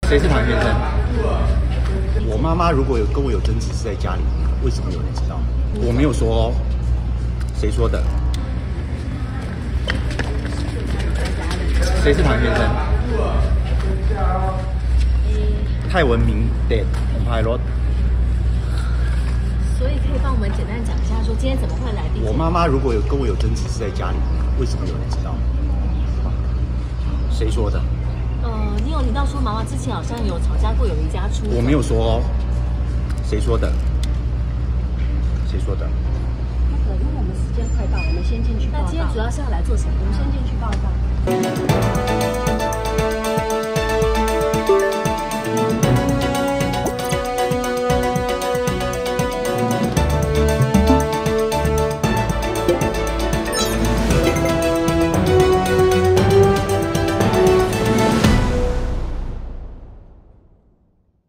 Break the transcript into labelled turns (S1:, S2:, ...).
S1: 谁是唐先生？
S2: 我妈妈如果跟我有争执是在家里，为什么有人知道？我没有说哦，谁说的？
S1: 谁是唐先生？
S2: 泰文名的派罗。
S3: 所以可以帮我们简单讲一下，说今天怎么会来地？
S2: 我妈妈如果跟我有争执是在家里，为什么有人知道？谁说的？
S3: 你有提到说妈妈之前好像有吵架过，有离家出走。
S2: 我没有说哦，谁说的？谁说的？
S4: 那个，因为我们时间快到，我们先进去报道。
S3: 那今天主要是要来做什么？
S4: 我们先进去报道。